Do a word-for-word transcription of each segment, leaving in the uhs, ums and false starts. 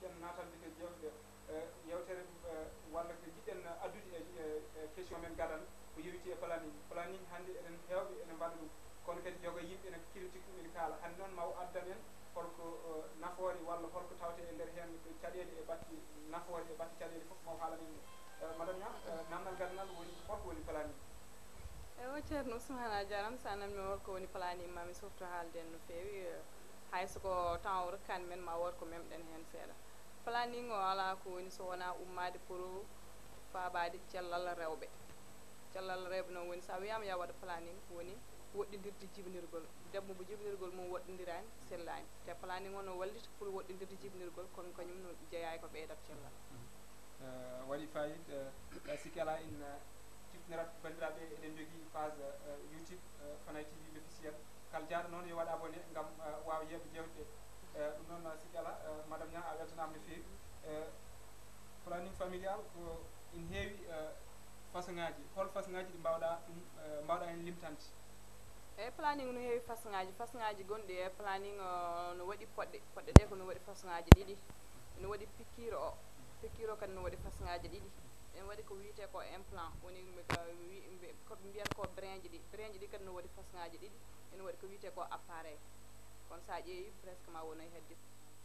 jiɗɗen natande ke jewɗe yewtere walla ko jiɗɗen addude e question men gadan ko yewiti e planning planning hannde eɗen heewɓe ene mbaɗa ɗum kono kadi jogo yimɓe ene critique ɗum ene kaala hannde noon maw addan en holko nafoore walla holko tawte e ndeer heen caɗeele e batti nafoore e batti caɗeele fof maw haalana en madame Niang namdal gadanal woni holko woni planning e o ceerno ousmane a jarama sa nammi holko woni planning mami softo haalde en no feewi hay soko temps o rokkani men ma wood ko memɗen heen seeɗa planning o ala ko woni so wona ummade pour faabade cellal rewɓe cellal rewɓe noon woni sa wiyama ya waɗa planning woni woɗɗidirde jibinirgol debbo mo jibinirgol mum woɗɗodirani sellani te planning o no wallita pour woɗɗidirde jibinirgol kono kañum no jeeya ko ɓeydat cellal waɗi fayida sikki ala en tifnirat bandiraɓe eɗen jogui page youtube Fana T V l'officiel kala jaaɗo noon yo waɗa abonné gam wawa yebde jewteɗe ɗum noon sikki ala madame Niang a weltanama no fewi planning familial ko ina heewi façon ngaji hol façon ngaji ɗi mbawɗa ɗum mbawɗa hen limtande e planning no heewi façon ngaji façon ngaji gonɗi e planning no waɗi poɗɗe poɗɗe ɗe ko no waɗi façon ngaji ɗiɗi no waɗi pikkiro o pikkiro kadi no waɗi façon ngaji ɗiɗi en waɗi ko wiyete ko implant woni koɓe mbiyata ko brin ji ɗi brin ji ɗi kadi no waɗi façon ngaji ɗiɗi ene waɗi ko wiyete ko appareil kono sa ƴeewi presque ma wonoy hedde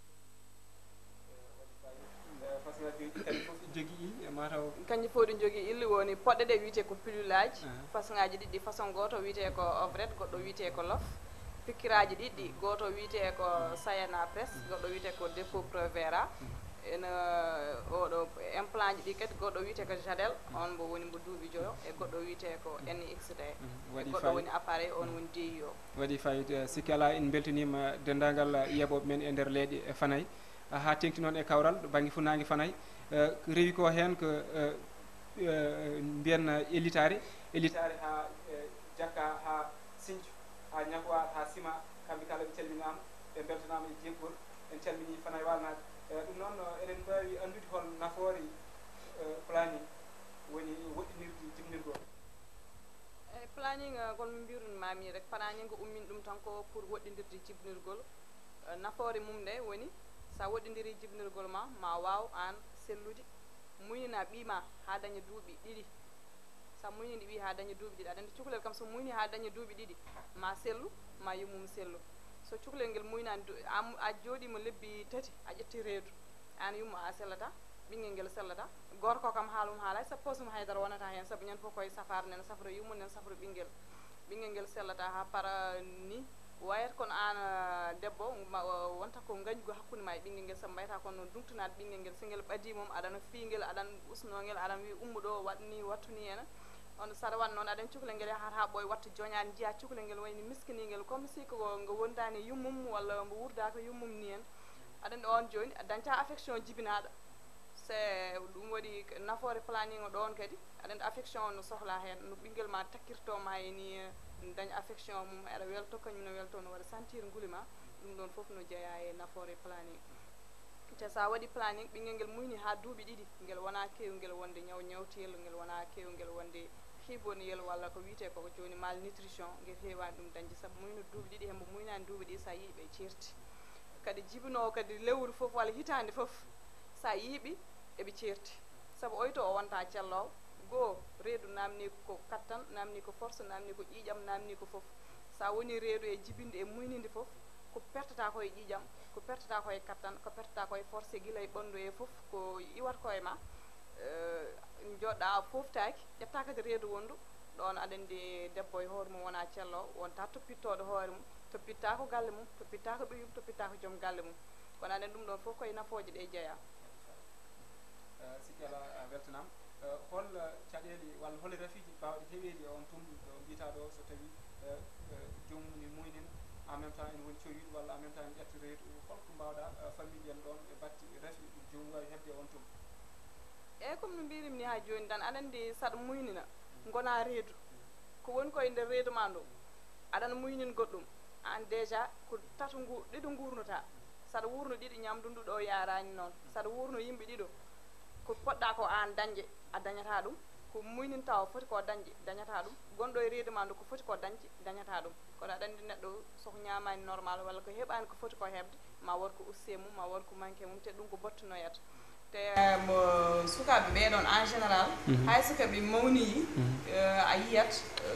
façon ngaji ɗi kadi fof jogui mataw kanƴi fof ɗi jogui illi woni poɗɗe ɗe wiyete ko pilulaji façon ngaji ɗiɗɗi façon goto wiyete ko ovrette goɗɗo wiyete ko lof pikkiraji ɗiɗɗi goto wiyete ko sayana presse goɗɗo wiyete ko dépôt provera ene oɗo implant ji ɗi kadi goɗɗo wiyete ko jadel on mbo woni mbo duuɓi joyo e goɗɗo wiyete ko N X T goɗɗo woni appareil on woni D I O waɗi fayida sikki ala en beltanima dendagal yeɓoɓe men e nder leyɗe Fanaye ha tengti noon e kawral banggue funnague Fanaye rewi ko hen ko mbiyen ellitare ellitare ha jakka ha Sinthiou ha Niagoir ha Sima kamɓe kala ɓe calminama ɓe beltanama e jeggol en calmini Fanaye walnade ɗum noon eɗen mbawi andude hol nafoore planning woni woɗɗinirde jibinirgol eyyi planning kono mbirunmami rek planning ko ummin ɗum tan ko pour woɗɗidirde jibinirgol nafoore mum nde woni sa woɗɗidiri jibinirgol ma ma waw an sellude muynina ɓiima ha daña duuɓi ɗiɗi sa muynini ɓi ha daña duuɓi ɗiɗi aɗa andi cukalel kam so muyni ha daña duuɓi ɗiɗi ma sellu ma yummum sellu so cukalel ngel muynani a jooɗima lebbi tati a ƴetti reedu an yumma a sellata ɓinguel ngel sellata gorko kam haalum haalay suppose mo haydara wonata hen saabu ñande fof koye safaro nen safra yummu nen safra ɓinguel ɓinguel ngel sellata ha para ni wayata kono an debbo wonta ko gañgu hakkude ma e ɓinguel ngel saabu mbayata kono dumtanade ɓinguel ngel so ngel ɓadi mom aɗana fiiguel aɗan usnogel aɗan wi ummu ɗo watni wattu ni ene on saɗa wat noon aɗan cukalel ngel yahata ha ɓooy wattu joñade jiiya cukalel ngel wayni miskiniguel comme si ko ngo wondani yummum walla mbo wurdaka yummum ni en aɗan on joni a dañta affection jibinaɗo se ɗum waɗi nafoore planning o ɗon kadi aɗa affection no sohla hen no ɓinguel ma takkirtoma e ni daña affection mum aɗa welto kañum no welto no waɗa sentir ngulima ɗum ɗon foof no jeeya e nafoore planning te sa waɗi planning ɓinguel ngel muyni ha duuɓi ɗiɗi ngel wona kewgel wonde ñaw ñawtelo ngel wona kewgel wonde xiiboniyel walla ko wiyete koko joni malnutrition ngel heewani ɗum dañde saabu muyno duuɓi ɗiɗi hembo muynani duuɓi ɗiɗi sa yiiɓe ceerti kadi jibinowo kadi lewru foof walla hitande foof sa yiiɓi eɓe ceerti saabu oyto o wonta cellowo goho reedu namni ko kattan namni ko force namni ko ƴiiƴam namni ko foof sa woni reedu e jibinde e muynide foof ko pertata koye ƴiiƴam ko pertata koye kattan ko pertata koye force guila e ɓandu e foof ko iwat koye ma joɗɗa a foftaki ƴetta kadi reedu wondu ɗon aɗa andi debbo e hoore mum wona cellowo wonta toppittoɗo hoore mum toppitta ko galle mum toppitta ko ɓiyum toppitta ko joom galle mum kono aɗa andi ɗum ɗon foof koye nafooje ɗe jeeya sikki ala weltanama hol caɗele walla hol rafiji mbawɗe heeweji on tum ɗo mbiyata ɗo so tawi joomum ni muynen en même temps ene woni cowiɗo walla en même temps ene ƴetta reedu holko mbawɗa famille en ɗon e batti rafi jomum wawi hebde on tum eyyi comme no mbirim ni ha joni tan aɗa andi saɗa muynina gona reedu ko woni koye nder reedu ma ndu aɗana muynin goɗɗum an déjà ko tatu ngu ɗiɗo gurnota saɗa wurno ɗiɗi ñamdu ndu ɗo yarani noon saɗa wurno yimɓe ɗiɗo ko poɗɗa ko an dañde a dañata ɗum ko muyninta o foti ko dañde dañata ɗum gonɗo e reedu ma ndu ko foti ko dañde dañata ɗum kono aɗa andi neɗɗo soko ñamani normal walla ko heɓani ko foti ko hebde ma wor ko usse mum ma wor ko manque mum te ɗum ko bottonoyata te mo sukaɓe ɓeɗon en général hay sukaɓe mawni a yiyat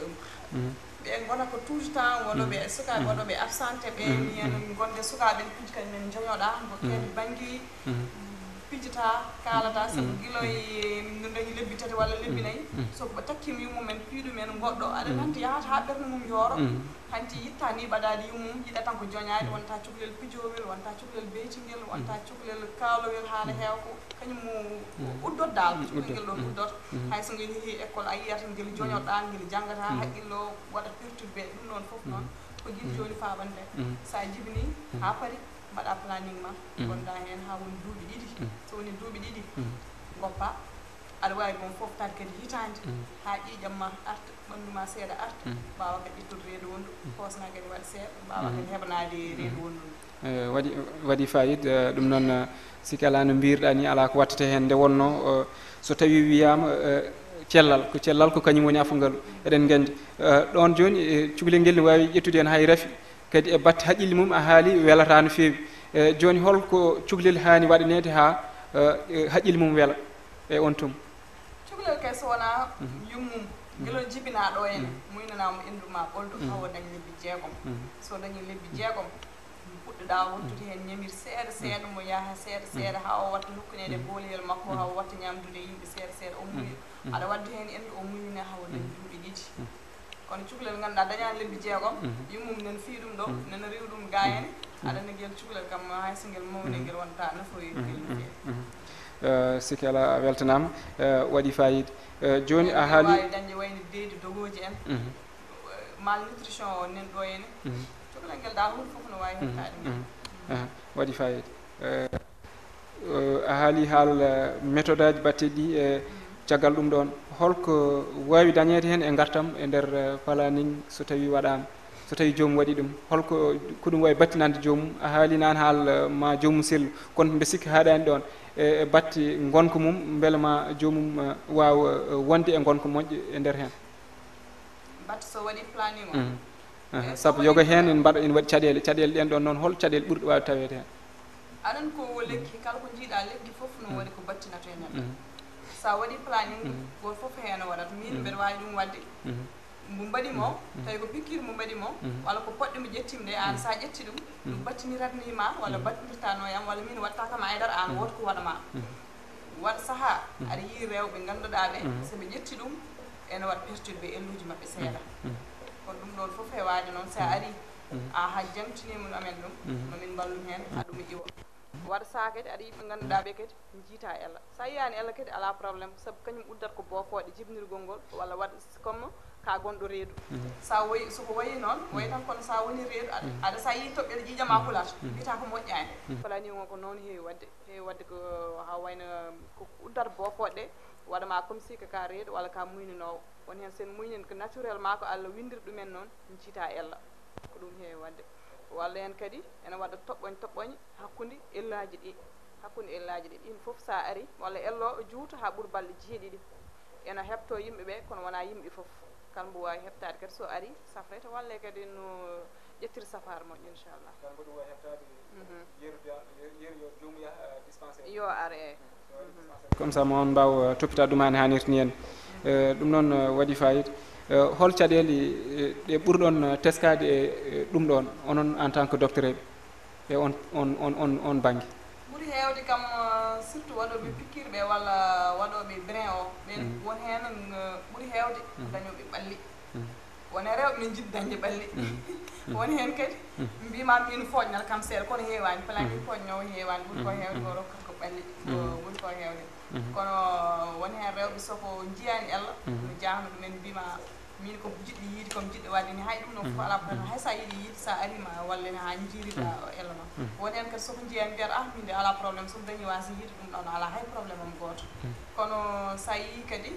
ɓe gona ko tout temps woɗoɓe sukaɓe woɗoɓe absenté ɓe mien gonde sukaɓe piji kadi men joñoɗa mo kadi bangui pijata kalata sabu guiloye no dañi lebbi tati walla lebbi nayyi soko takkima yummumen piiɗumen goɗɗo aɗa nanti yahata ha ɓerde mum yooro hanti yitta ni ɓaɗade yummum yiɗa tan ko joñade wonta cukalel pijowel wonta cukalel beytingel wonta cukalel kaalowel haala heew ko kañum mo uddot dal cukalel ɗon uddot hayso ngel yeehi école a yiyata ngel joñoɗa ngel janggata haqqillo waɗa perturbé ɗum ɗon foof noon ko guiɗi joni faɓande sa jibini ha paari mbaɗa planning ma gonda hen ha woni duuɓi ɗiɗi so woni duuɓi ɗiɗi goppa aɗa wawi bon foof tade kadi hitande ha ƴiƴam ma arta ɓanduma seeɗa arta mbawa kadi ittude reedu wondu posna kadi waɗa seeɗa mbawa kadi heɓanade reedu wondu waɗi waɗi fayida ɗum noon sikki ala no mbirɗa ni ala ko wattete hen nde wonno so tawi wiyama cellal ko cellal ko kañum woni afugal eɗen gandi ɗon joni cukalel ngel ne wawi ƴettude hen hay rafi kadi e batte haqqille mum a haali welata no fewi joni holko cukalel hani waɗanede ha haqqille mum weela e on tum cukalel kay so wona yummum guelon jibina ɗo en muynanamo enduma ɓoldo hawo dañi lebbi jeegom so dañi lebbi jeegom puɗɗoɗa wontude hen ñamir seeɗa seeɗa mo yaaha seeɗa seeɗa ha o watta lukkanede booliyel makko hawo watta ñamdude yimɓe seeɗa seeɗa o muyi aɗa wadde hen endu o muynine hawo dañi duuɓi ɗiɗi kono cukalel ganduɗa dañani lebbi jeegom yummum nana fi ɗum ɗo nana rewi ɗum ga hen aɗana guel cukalel kam hayso ngel mawni ngel wonta nafoyi ngel no fewi sikki ala weltanama waɗi fayida joni a haali wawi dañde wayno deydi dogoji en malnutrition o nen ɗo henne cukalel ngel dal hunde foof no wawi hettade ngel waɗi fayida a haali haal méthode aji batteɗi ɗi e caggal ɗum ɗon holko wawi dañede hen e gartam e nder planning so tawi waɗama so tawi jomum waɗi ɗum holko ko ɗum wawi battinande jomum a haali nan haal ma jomum sellu kono mbe sikki haɗani ɗon e batti gonka mum beele ma jomum wawa wonde e gonka moƴƴo e nder hen batte so waɗi planning o saabu yoga hen en mbaɗa en waɗi caɗele caɗele ɗen ɗon noon hol caɗele ɓurɗe wawi tawede hen aɗan ko lekki kala ko jiiɗa lekki foof no waɗi ko battinato e neɗɗo sa waɗi planning goto foof hen waɗata min mbeɗa wawi ɗum wadde mo mbaɗimo tawi ko pikkir mo mbaɗimo walla ko poɗɗimo ƴettima nde an sa ƴetti ɗum ɗum battiniratnima walla battinirtano yam walla min watta kam aydara an woto ko waɗama waɗa saaha aɗa yii rewɓe ganduɗa ɓe soɓe ƴetti ɗum ene waɗa perturbe elluji mabɓe seeɗa kono ɗum ɗon foof hewade noon sa ari a ha jamtinima amen ɗum nomin mballum hen haɗum iwa waɗa saha kadi aɗa yimɓe ganduɗa ɓe kadi jiita ella sa yiyani ella kadi ala probléme saabu kañum uddat ko boofode jibinirgol ngol walla waɗa comme ka gonɗo reedu sa wayi soko wayi noon wayi tan kono sa woni reedu aɗa sa yi toɓɓere ƴiƴama hulata mbiyata ko moƴƴani planning o ko noon heewi wadde heewi wadde ko ha wayno ko uddata boofode ɗe waɗama comme si que ka reedu walla ka muyninowo woni hen sen muynini ko naturellement ko Allah windiri ɗumen noon jiita ella ko ɗum heewi wadde walla hen kadi ene waɗa toɓɓoñ toɓɓoñ hakkude ellaji ɗi hakkude ellaji ɗi ɗin foof sa ari walla ello juuta ha ɓuura balɗe jeeɗiɗi ene hebto yimɓeɓe kono wona yimɓe foof kala mbo wawi heɓtade kadi so ari safre to walle kadi no ƴettiri safare moƴƴo inchallah kala mboɗo wawi heɓtade yeru yo jomum yaha dispensaire yo ar e comme ça mo on mbaw toppitade ɗum hani hannirta ni en ɗum noon waɗi fayida hol caɗele ɗe ɓurɗon teskade e ɗum ɗon onon en tant que docteur eɓe e on on on on on banggue ɓuuri hewde kam surtout waɗoɓe pikkirɓe walla waɗoɓe brin o ɓen won hen ɓuuri hewde dañoɓe ɓalli wone rewɓe ne jiɗi dañde ɓalli woni hen kadi mbima min foññal kam seeɗa kono heewani planning foññowo heewani ɓuuri ko hewde ko rokkata ko ɓalli ɓuuri ko hewde kono woni hen rewɓe soko jiyani ella no jahno ɗumen mbima min ko jiɗɗi yiide komi jiɗɗi wadde ni hay ɗum ɗon fof ala probléme hay sa yiiɗi yiide sa arima wallene ha jiirita ella ma woni hen kadi soko jiyani mbiyata ah min de ala probléme somi dañi wasa yiide ɗum ɗon ala hay probléme am goto kono sa yii kadi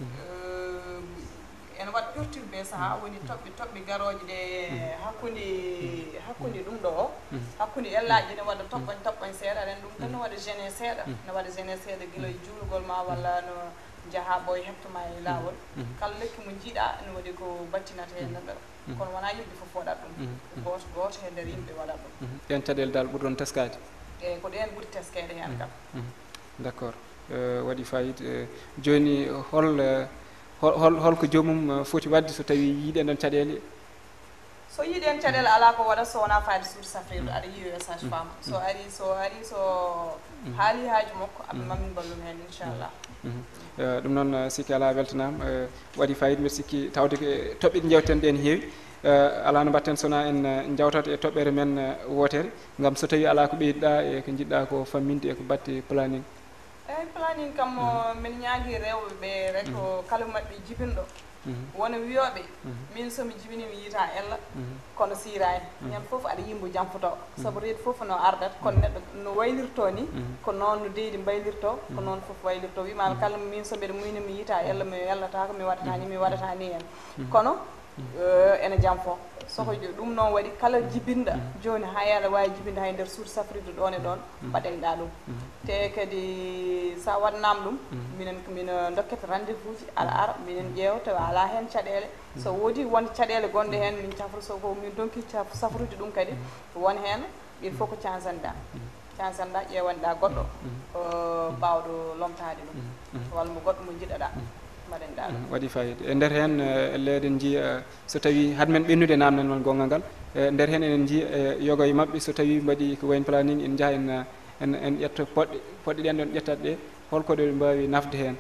ene waɗa perturbé saaha woni toɓɓe toɓɓe garoje ɗe hakkude hakkude ɗum ɗo o hakkude ellaji ne waɗa toɓɓoñ toɓɓoñ seeɗa aɗen ɗum tan ne waɗa gêné seeɗa ne waɗa gêné seeɗa guila e juulugol ma walla no jaha boy heftuma e lawol kala lekki mo jiiɗa ene waɗi ko battinata e neɗɗo kono wona yimɓe fof waɗat ɗum goto goto e nder yimɓe waɗat ɗum ɗen caɗele dal ɓurɗon teskade eyyi ko ɗen ɓuuri teskede hen kam d' accord waɗi fayida joni hol hol holko joomum foti wadde so tawi yiiɗi en ɗon caɗele so yiiɗi en caɗele ala ko waɗa so wona fayde suudu safrirdu aɗa yiiwe sage femme so ari so ari so haali haaju makko aɓe mamin ballum hen inchallah ɗum noon sikki ala weltanama waɗi fayida mbiɗa sikki tawde toɓɓe ɗe jewten ɗe ne heewi ala no mbatten sona en jawtat e toɓɓere men wotere gam so tawi ala ko ɓeydiɗa e ko jiɗɗa ko famminde e ko batte planning eyyi planning kam min ñaagui rewɓe ɓe rek ko kala mabɓe jibinɗo wona wiyoɓe min somi jibini mi yiita ella kono sirani ñande foof aɗa yimbo jamfoto saabu reedu foof no ardat kono neɗɗo no waylirto ni ko noon no deydi mbaylirto ko noon foof waylirto wimama kala min so mbiɗa muyni mi yiita ella mi yallatako mi waɗata ni mi waɗata ni en kono ene jamfo soko ɗum noon waɗi kala jibinɗo joni ha aɗa wawi jibinde hay nder suudu safrirdu ɗon e ɗon mbaɗenɗa ɗum te kadi sa waɗnama ɗum minen mina dokkete rendez vous ji aɗa ara minen ƴeewa tawa ala hen caɗele so woodi won caɗele gonɗe hen min cafru soko min donki safrude ɗum kadi won hen il faut ko cansanɗa cansanɗa ƴewanɗa goɗɗo bawɗo lomtade ɗum walla mo goɗɗo mo jiɗaɗa waɗi fayida e nder hen elle eɗen jiiya so tawi hadmen ɓennude namdal noon gongal ngal e nder hen enen jiiya yoga e mabɓe so tawi mbaɗi ko wayno planning en jaaha en en en ƴetta poɗɗe poɗɗe ɗen ɗon ƴettat ɗe holkoɗe mbawi nafde hen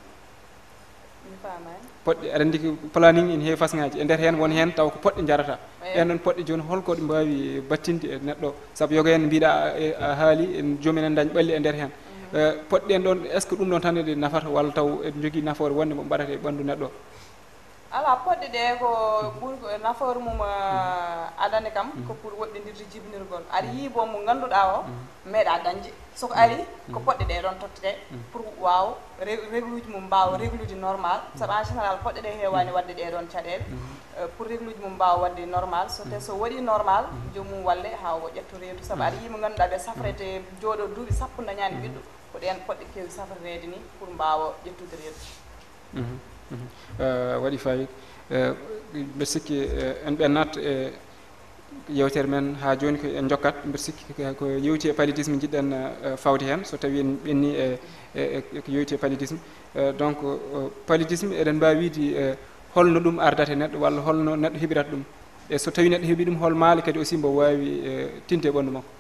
poɗɗe aɗa andi ko planning ene heewi façon ngaji e nder hen won hen taw ko poɗɗe jarata ɗen ɗon poɗɗe joni holkoɗe mbawi battinde e neɗɗo saabu yoga en mbiɗa a haali en jominen dañ ɓalli e nder hen poɗɗen ɗon est ce que ɗum ɗon tan eɗe nafata walla taw eɗe jogui nafoore wonde mo mbaɗata e ɓandu neɗɗo ala poɗɗe ɗe ko ɓuuri ko nafoore mum adane kam ko pour woɗɗodirde jibinirgol aɗa yii bo mo ganduɗa o meeɗa dañde soko ari ko poɗɗe ɗe ɗon tottete pour waw règle uji mum mbawa règle uji normal saabu en général poɗɗe ɗe heewani wadde ɗe ɗon caɗele pour règle uji mum mbawa wadde normal so te so waɗi normal jomum walle ha o ƴetto reedu saabu aɗa yii mo ganduɗa ɓe safrete jooɗo duuɓi sappo dañani ɓiɗɗo ko ɗen poɗɗe kewi safrede ni pour mbawa ƴettude reedu waɗi fayida mbeɗa sikki en ɓennat e yewtere men ha joni ko en jokkat mbeɗa sikki ko yewti e paludisme jiɗɗen fawde hen so tawi en ɓenni e ko yewti e paludisme donc paludisme eɗen mbawi wiide holno ɗum ardata neɗɗo walla holno neɗɗo heɓirata ɗum e so tawi neɗɗo heeɓi ɗum hol maali kadi aussi mbo wawi tinte e ɓandu makko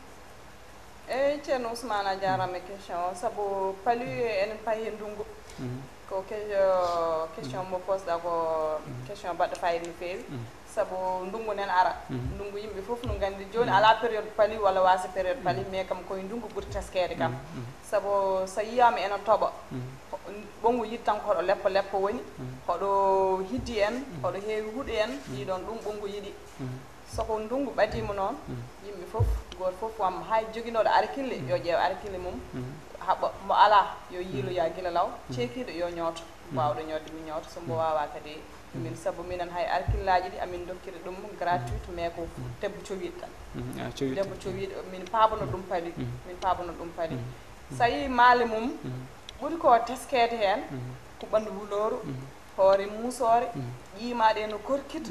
eyyi ceerno ousmane a jarama e question o saabu palu enen payi e ndungu ko question mo posɗa ko question baɗɗo fayida no feewi saabu ndungu nen ara ndungu yimɓe foof no gandi joni ala période paali walla wasa période paali mais kam koye ndungu ɓuuri teskede kam saabu so yiyama ena tooɓa ɓongu yit tan ko hoɗo leppo leppo woni hoɗo hiddi en hoɗo heewi huuɗo en ɗiɗon ɗum ɓongu yiɗi soko ndungu ɓadima noon yimɓe foof goto foof wam hay joguinoɗo arkille yo ƴeew arkille mum haɓa mo ala yo yiiloya guila law ceekiɗo yo ñooto wawɗo ñodde mi ñooto so mbo wawa kadi min saabu minen hay arkillaji ɗi amin dokkiri ɗum gratuite mais ko debbo cowiɗo tan debbo cowiɗo min paabano ɗum paali min paabano ɗum paali so yi maale mum ɓuuri ko teskede hen ko ɓandu wuloru hoore muusore ƴimaɗe no korkita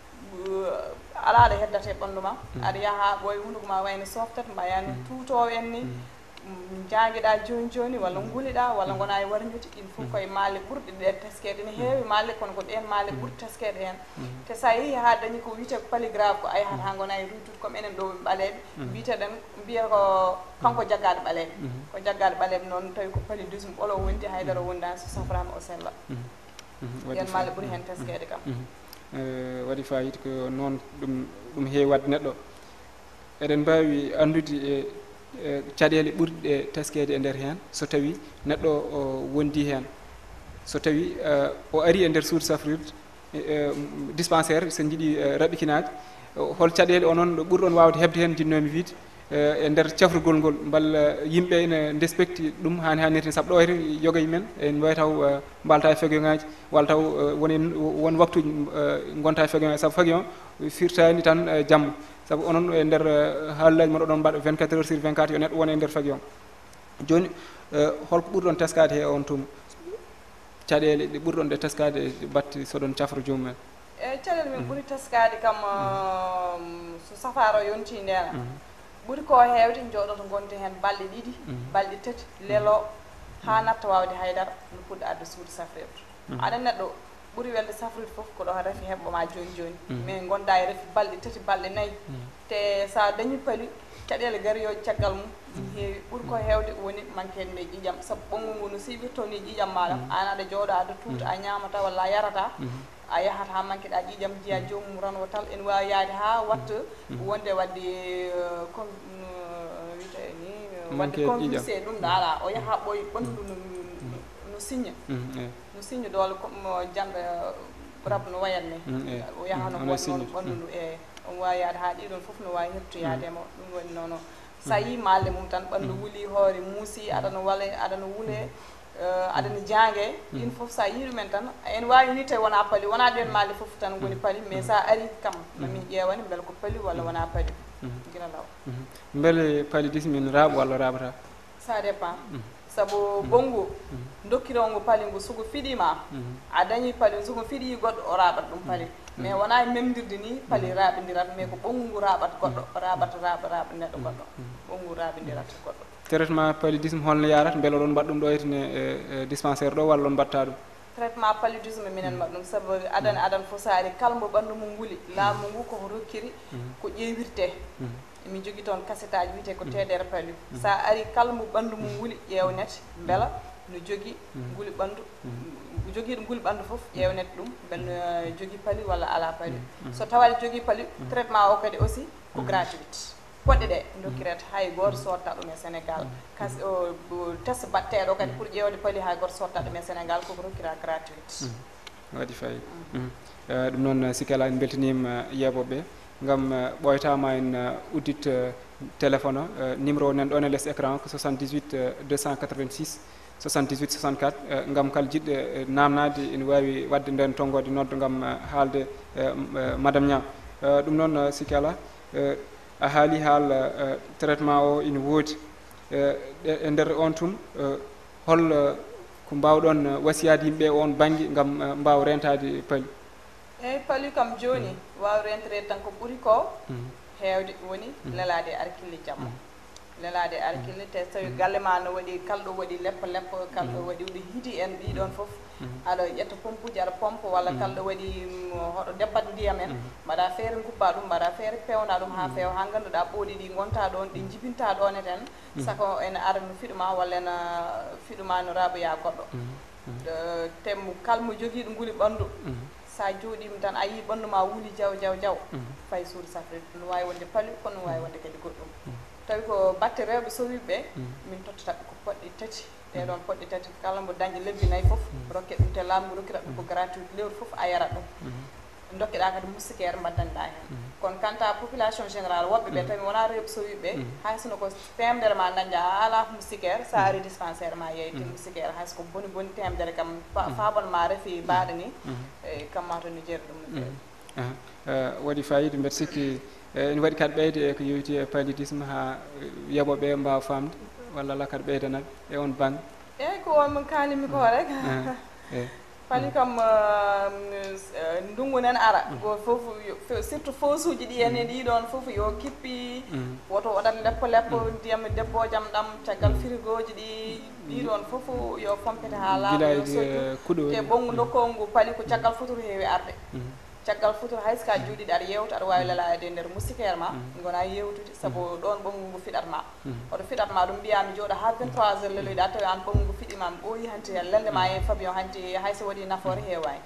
ala aɗa heddata e ɓandu ma aɗa yaaha ɓoye hunduko ma wayno softat mbayani tuutowo en ni jaagueɗa joni joni walla guuliɗa walla gona e warñude il faut koye maale ɓurɗe ɗe teskede ne heewi maale kono ko ɗen maale ɓuuri teskede hen te sa yeehi ha dañi ko wiyete ko paali grave ko a yahat ha gona e ruytude comme enen ɗo ɓaleɓe mbiteɗen mbiya ko kanko jaggaɗo ɓaleɓe ko jaggaɗo ɓaleɓe noon tawi ko paludisme ɓolo wondi haydara wondani so saframa o sella yen maale ɓuuri hen teskede kam waɗi fayida ko noon ɗum ɗum heewi wadde neɗɗo eɗen mbawi andude e caɗele ɓurɗe teskede e nder hen so tawi neɗɗo o wondi hen so tawi o ari e nder suudu safrirde dispensaire so jiiɗi raɓɓikinaji hol caɗele onoon ɗo ɓurɗon wawde hebde hen jinnomi wiide e nder cafrugol ngol balla yimɓe ene despekti ɗum hani hannirde saabu ɗo hayto yogay men en wawi taw mbalta e faguion ngaji walla taw woni won waktuji gonta e faguion saabu faguion firtani tan jamma saabu onon e nder haalullaji mon oɗon mbaɗa vingt quatre heures sur vingt quatre yo neɗɗo wona e nder faguion joni holko ɓurɗon teskade he on tuma caɗele ɗe ɓurɗon ɗe teskade e batti soɗon cafro jomumen? eyi caɗele min ɓuri teskade kam so safaro yonti ndena ɓuri ko heewde jooɗoto gonti heen balɗe ɗiɗi balɗe tati lelo ha natta wawde haydara no puɗɗo adde suudu safrirde aɗa neɗɗo ɓuri welde safrude fof ko ɗo refi heɓɓoma joni joni mais gonda e refi balɗe tati balɗe nayyi te sa dañi paali caɗele gariyoje caggal mum heewi ɓuri ko heewde woni manquede nde ƴiƴam saabu ɓoggol ngol no siɓirto ni ƴiƴam maɗa an aɗa jooɗo aɗa tuuta a ñamata walla a yarata a yahat ha manque ɗa ƴiƴam jiya jomum ranwo tal ene wawi yaade ha watta wonde wadde comme wiyete ni wadde convulsé ɗum ɗo ala o yaha ɓooy ɓanndu no no signa no signa doole comme jamɓe rab no wayatni o yaha no ɓonno ɓanndu ndu e on wawi yaade ha ɗiɗon fof no wawi hettoyadema ɗum woni noon sa yi malle mum tan ɓanndu wuuli hoore muusi aɗana wale aɗana wuule aɗana jangue ɗin fof sa yi ɗumen tan ene wawi ni tawi wona paali wona ɗen malle fof tan woni paali mais sa ari kam mamin ƴeewani beele ko paali walla wona paali guila law beele paludisme min raaɓa walla raaɓata? Ça dépend sabu bongo dokkirongo paali ngo sugo fiɗima a dañi paali sugo fiɗi goɗɗo o raɓat ɗum paali mais wona e memdirde ni paali raɓidirat mais ko ɓongu ngu raɓat goɗɗo raɓata raɓa raɓa neɗɗo goɗɗo ɓongu raɓidirat goɗɗo. Traitement paludisme holno yarata beele oɗon mbaɗa ɗum ɗo etene e dispensaire ɗo walla on mbatta ɗum? Traitement paludisme minen mbaɗa ɗum sabu adana adana fo sa ari kala mbo ɓanndu mum wuuli laamu ngu koko rokkiri ko ƴeewirte min jogui toon cassette aji wiyete ko T D R palu sa ari kala mbo ɓanndu mum wuuli ƴeewnete beela no jogui nguli ɓanndu joguiɗo nguli ɓanndu fof ƴeewnete ɗum beele no jogui paali walla ala paali so tawaɗe jogui paali traitement o kadi aussi ko gratuit poɗɗe ɗe dokkirete hay goto sotta ɗum e Sénégal kas o test batteɗo kadi pour ƴeewde paali hay goto sotta ɗum e Sénégal koko rokkira gratuit waɗi fayi ɗum noon sikala en beltanima yeeɓoɓe gam ɓoytama en uddit téléphone o numéro nan ɗon e less écran ko soixante-dix-huit deux cent quatre-vingt-six soixante-dix-huit soixante-quatre gam kala jiɗɗo namnade ene wawi wadde nden tonggode nodda gam haalde madame Niang ɗum noon sikala a haali haal traitement o ina woodi e nder on tum hol ko mbawɗon wasiyade yimɓe on banggue gam mbawa rentade paali? eyyi paali kam joni wawi rentrede tan ko ɓuuri ko heewde woni lelade e arkille jamma lelade e arkille te tawi galle ma no waɗi kalɗo waɗi leppo leppo kalɗo waɗi ɗo hiidi en ɗiɗon fof aɗa ƴetta pompe uji aɗa pompe walla kalɗo waɗi hoɗo debbat ndiyam en mbaɗa feere guppa ɗum mbaɗa feere pewna ɗum ha feewa ha ganduɗa ɓooɗi ɗi gonta ɗon ɗi jibinta ɗon eten sako ene ara no fiɗuma walla ene fiɗuma no raɓoya goɗɗo te kalmo joguiɗo nguli ɓanndu sa jooɗima tan a yi ɓanndu ma wuuli jaw jaw jaw fay suudu safrede no wawi wonde paali kono no wawi wonde kadi goɗɗum tawi ko batte rewɓe sowiɓe min tottataɓe ko poɗɗe tati ɗeɗon poɗɗe tati kala mbo dañƴi lebbi nayyi foof rokke ɗum te laamu rokkira ɗum ko gratuit lewru foof a yarat ɗum dokkeɗa kadi moustiquaire mbaddanɗa hen kono quant à population générale woɓɓe ɓe tawi wona rewɓe sowiɓe hay sono ko temedere ma dañƴa a ala moustiquaire sa ari dispensaire ma yeyte moustiquaire hayso ko boni boni temedere kam fabon ma reefi mbaɗa ni e kam ma to ni jeeri ɗum no fewi waɗi fayida mbeɗa sikki ene waɗi kadi ɓeyde e ko yewti e paludisme ha yeeɓoɓe mbawa famde walla ala kadi ɓeydanaɓe e on banggue? eyyi ko on min kalimi ko rek paali kam ndungu nen ara go fof surtout fausse uji ɗi ene ɗiɗon fof yo kippi woto waɗat leppo leppo ndiyam debbojam ɗam caggal frigo ji ɗi ɗiɗon fof yo fompete ha laaɓa yo sottu te ɓongu dokkol ngu paali ko caggal fotoro heewi arde caggal fotoro hayso ka jooɗiɗo aɗa yewta aɗa wawi lelade e nder moustiquaire ma gona yewtude saabu ɗon ɓongu ngu fiɗatma oto fiɗatma ɗum mbiyami jooɗo ha vingt-trois heures leloyɗa tawi an ɓongu ngu fiɗima mi ɓooyi hanti lelde ma e fabion hanti hayso waɗi nafoore heewani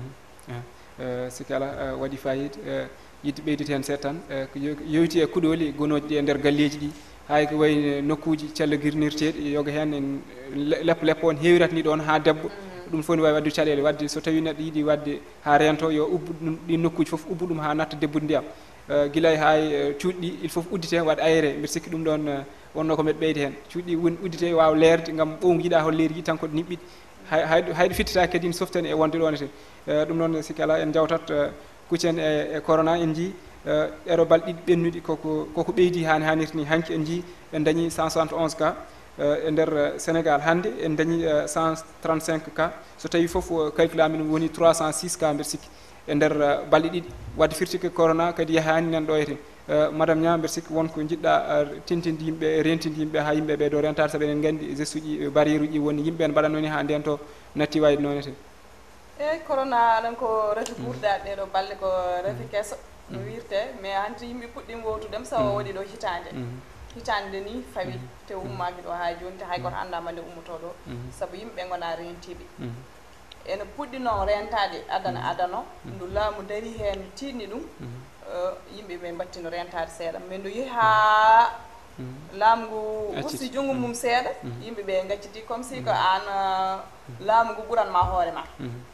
sikki ala waɗi fayida yidde ɓeydita hen seeɗa tan ko yewti e kuɗoli gonoji ɗi e nder galleji ɗi hay ko wayi nokkuji cellogirnirteɗi yoga hen leppo leppo on heewirata ni ɗon ha debbo ɗum fof ne wawi wadde caɗele wadde so tawi neɗɗo yiiɗi wadde ha rento yo ubbu ɗum ɗin nokkuji foof ubbu ɗum ha natta debbude ndiyam guilay hay cuuɗɗi il faut uddite waɗa ayre mbiɗa sikki ɗum ɗon wonno ko mbeɗa ɓeyde hen cuuɗɗi woni uddite wawa leerde gam ɓowngu yiiɗa hol leeri yi tan koɗe niɓɓiɗi hay hayɗo fittata kadi ne softani e wonde ɗon eten ɗum noon sikki ala en jawtat kuccen e corona en jii ɗeɗo balɗe ɗiɗi ɓennuɗi koko koko ɓeydi hani hannirta ni hanki en jii en dañi cent soixante et onze cas e nder Sénégal hannde en dañi cent trente-cinq cas so tawi fof calculami ɗum woni trois cent six cas mbiɗa sikki e nder balɗe ɗiɗi wadde firti que corona kadi yahani nan ɗo eten madame Nia mbiɗa sikki wonko jiɗɗa tintinde yimɓe e rentinde yimɓe ha yimɓe ɓe ɗo rentade saabu eɗen gandi geste uji barriére uji woni yimɓe ne mbaɗanno ni ha nden to natti wayde noon eten eyyi corona aɗan ko refi ɓurdaɗe ɗeɗo balɗe ko refi kesso no wirte mais hanti yimɓe puɗɗima wowtudem sawo waɗi ɗo hitande hitande ni fawi te ummaki ɗo ha joni te hay goto andama nde ummoto ɗo saabu yimɓe gona rentiɓe ene puɗɗi noon rentade adana adano ndu laamu dari hen tinni ɗum yimɓe ɓe battino rentade seeɗa mais ndu yeehi ha laamu ngu usti jungngo mum seeɗa yimɓe ɓe gacciti comme si ko an laamu ngu ɓuranma hoorema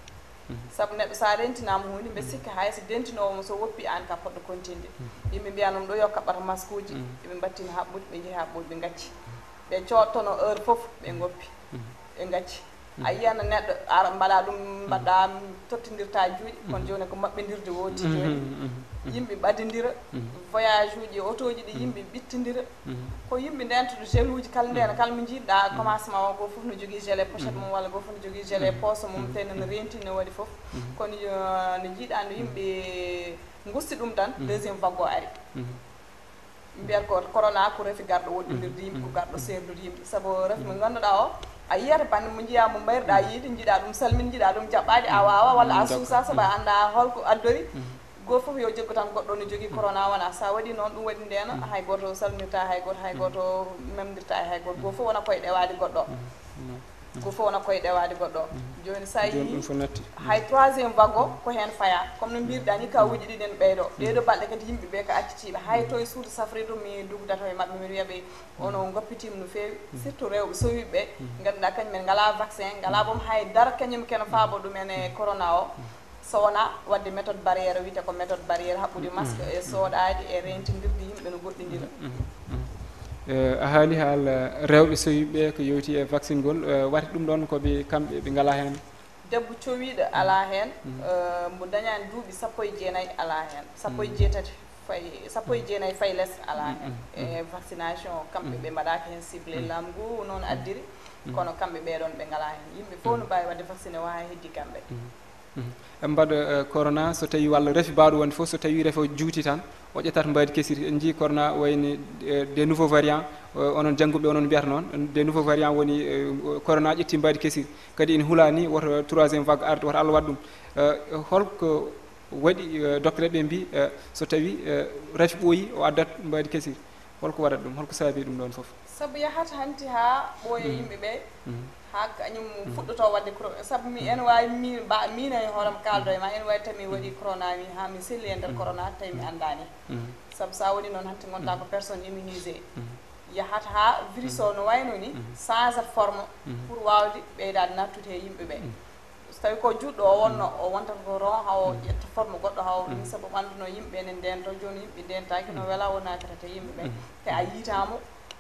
sabu neɗɗo sa rentinama hunde mbe sikka hay so dentinowomo so woppi an ka poɗɗo continde yimɓe mbiyanum ɗo yo kaɓɓata masque uji ɓe battino haɓɓude ɓe jeehi haɓɓude ɓe gacci ɓe cottono heure foof ɓe goppi ɓe gacci a yiyana neɗɗo ara mbaɗa ɗum mbaɗɗa tottidirta juuɗe kono joni ko maɓɓedirde woti joni yimɓe ɓadidira voyage uji auto ji ɗi yimɓe ɓittidira ko yimɓe ndentoɗo gel uji kala ndena kala mo jiɗɗa commencement o goo foof no jogui gel e pochette mum walla goo foof no jogui gel e poche mum te no renti no waɗi foof kono no jiiɗa no yimɓe gusti ɗum tan deuxiéme vague o ari mbiyata ko corona ko refi garɗo woɗɗodirde yimɓe ko garɗo serdude yimɓe saabu refi mo ganduɗa o a yiyata bande mo jiiya mo mbayriɗa yiide jiiɗa ɗum salmine jiiɗa ɗum jaɓɓade a wawa walla a suusa saabu a anda holko addori goto foof yo jeggo tan goɗɗo no jogui corona wona sa waɗi noon ɗum waɗi ndeno hay goto salminirta hay goto hay goto memdirta e hay goto goto foof wona koye ɗewade goɗɗo goto foof wona koye ɗewade goɗɗo joni sa yi hay troisiéme vague o ko hen faya comme no mbirɗa ni kawuji ɗiɗi ene ɓeyɗo ɗeɗo balɗe kadi yimɓeɓe ko accitiɓe hay to e suudu safride mi dugdata e mabɓe mbiɗa wiyaɓe ono goppitima no fewi surtout rewɓe sowiɓeɓe ganduɗa kañumen ngala vaccin ngala boom haydara kañum kene faabo ɗumen e corona o so wona wadde méthode barriére wiyete ko méthode barriére haɓɓude masque e soɗade e rentidirde yimɓe no goɗɗidira a haali haal rewɓe sowiɓe ko yewti e vaccine ngol wati ɗum ɗon koɓe kamɓe ɓe ngala hen debbo cowiɗo ala hen mbo dañani duuɓi sappo e jeenayyi ala hen sappo e jeetati fay sappo e jeenayyi fay less ala hen e vaccination kamɓe ɓe mbaɗaka hen ciblé laamu ngu noon addiri kono kamɓe ɓeɗon ɓe ngala hen yimɓe fof no mbawi wadde vacciné wa heddi kamɓe mbaɗa corona so tawi walla refi mbawɗo wonde fof so tawi refi o juuti tan o ƴettata mbadi kesiri en jii corona wayni des nouveaux variants onon jangguɓe onon mbiyata noon des nouveaux variants woni corona ƴetti mbadi kesiri kadi ene huula ni woto troisiéme vague arde woto Allah waɗ ɗum holko waɗi docteur ɓe mbi so tawi refi ɓooyi o addat mbadi kesiri holko waɗat ɗum holko saabi ɗum ɗon foof saabu yahata hanti ha ɓooya yimɓeɓe ha kañum fuɗɗoto wadde saabu mi ene wawi mi mba min e hooram kaldo e ma ene wawi tawi mi waɗi corona mi ha mi selli e nder corona tawi mi andani saabu sa waɗi noon hanti gonɗa ko personne immunisé yahata ha virus o no wayno ni change forme pour wawde ɓeydade nattude e yimɓeɓe so tawi ko juɗɗo o wonno o wontata ko ron hawo ƴetta forme goɗɗo hawo ɗum saabu ɓanduno yimɓe ene ndento joni yimɓe ndentaki no wela wonakata te yimɓeɓe te a yiitamo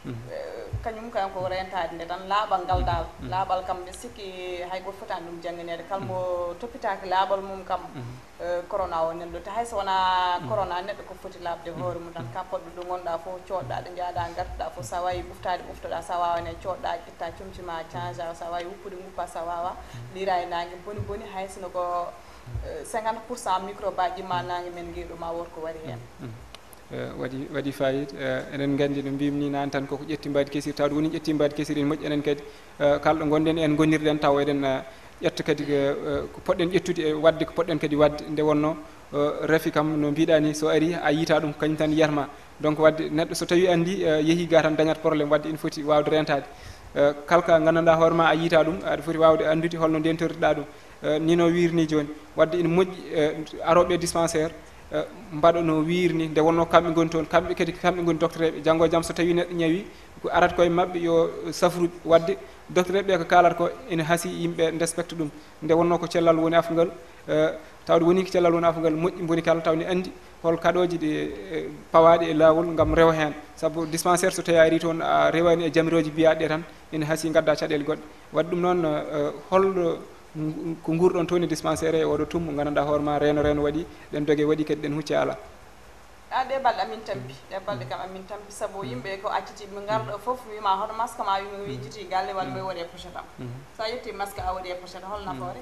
kañum kam ko rentade nde tan laaɓal ngal dal laaɓal kam nde sikki hay goto fotani ɗum jangganede kalmo toppitaki laaɓal mum kam corona o nanɗo te hayso wona corona neɗɗo ko foti labde hoore mum tan ka poɗɗo ɗo gonɗa fof coɗɗa ɗo jaaɗa gartuɗa fof sa wawi ɓuftade ɓuftoɗa sa wawani coɗɗa ƴetta comcima change sa wawi wuppude guppa sa wawa lira e nangue boni boni haysino ko cinquante pour cent microbe aji ma nangue men gueɗuma wonko ko waɗi hen waɗi waɗi fayida enen gandi no mbimni nane tan koko ƴetti mbadi kesiri tawde woni ƴetti mbadi kesiri ene moƴƴi enen kadi kalɗo gonɗen en gonirɗen taw eɗen ƴetta kadi ko poɗɗen ƴettude e wadde ko poɗɗen kadi wadde nde wonno refi kam no mbiɗa ni so ari a yiita ɗum kañum tan yiyatma donc wadde neɗɗo so tawi andi yeehi ga tan dañat probléme wadde ine foti wawde rentade kalka gandanɗa hoorema a yiita ɗum aɗa foti wawde andude holno ndentoriɗa ɗum ni no wirni joni wadde ine moƴƴi aroɓe dispensaire mbaɗa no wirni nde wonno kamɓe goni toon kamɓe kadi kamɓe goni docteur eɓe janggo e jaam so tawi neɗɗo ñawi ko arata koye mabɓe yo safruɓe wadde docteur eɓe ko kalata ko ene haasi yimɓe ndespecte ɗum nde wonno ko cellal woni afgal tawde woni ko cellal woni afgal moƴƴi boni kala taw ne andi hol kaɗoji ɗi pawaɗi e lawol gam rewa hen saabu dispensaire so tawi a ari toon a rewani e jamiroji mbiyaɗe tan ene haasi gadda caɗele goɗɗe wadde ɗum noon holɗo ko guurɗon toon e dispensaire e oɗo tummo gandanɗa hoorema reno reno waɗi ɗen dogue waɗi kadi ɗen hucci ala a ɗe balɗe amin tampi ɗe balɗe kam amin tampi sabu yimɓe ko acciti mi garɗo fof wima hoto masque ma wimi wijiti galle walla mi waɗi e pochette am sa ƴetti masque a waɗi e pochette hol nafoore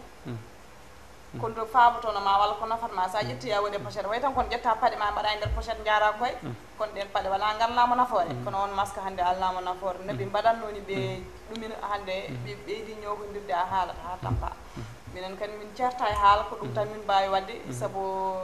kono to faabotono ma walla ko nafatma sa ƴetti a waɗi e pochette way tan kono ƴetta paɗe ma mbaɗa e nder pochette jara koye kono ɗen paɗe wala garlamo nafoore kono on masque hannde alnamo nafoore no ɓe mbaɗannoni ɓe ɗumin hannde ɓe ɓeydi ñowgodirde a haalata ha tampa minen kadi min certa e haala ko ɗum tan min mbawi wadde sabu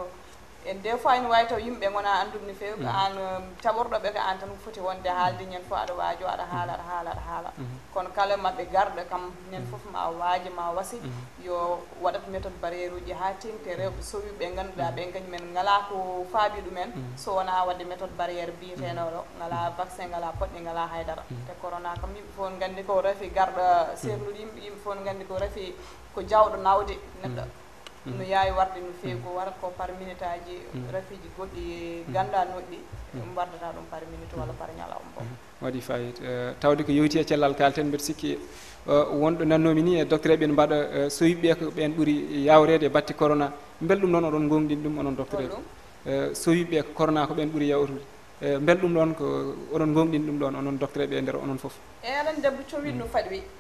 en des fois ene wawi taw yimɓe gona andum no fewi ko an taɓorɗoɓe ko an tan foti wonde haalde ñen fof aɗa waajo aɗa haala aɗa haala aɗa haala kono kala mabɓe garɗo kam ñen fof ma waaji ma wasi yo waɗat méthode barriére uji ha tengti rewɓe sowiɓe ganduɗa ɓe kañumen ngala ko faaɓi ɗumen so wona wadde méthode barriére mbiyetenoɗo ngala vaccin ngala poɗɗe ngala haydara te corona kam yimɓe fof ne gandi ko refi garɗo serluɗo yimɓe yimɓe fof ne gandi ko refi ko jawɗo nawde neɗɗo no yaawi warde no fewi ko warat ko par minute aji rafiji goɗɗi ganda noɗɗi ɗum wardata ɗum par minute walla par ñalawma bon waɗi fayida tawde ko yewti e cellal kalten mbeɗa sikki wonɗo nannomi ni e docteur eɓe ne mbaɗa so yiɓɓe ko ɓen ɓuuri yawrede e batte corona belɗum noon oɗon gonɗin ɗum onon docteur eɓe so yiɓɓe ko corona ko ɓen ɓuuri yawrude belɗum ɗon ko oɗon gonɗin ɗum ɗon onon docteur eɓe e nder onon foof e aɗan debbo cowiɗ no faɗi wi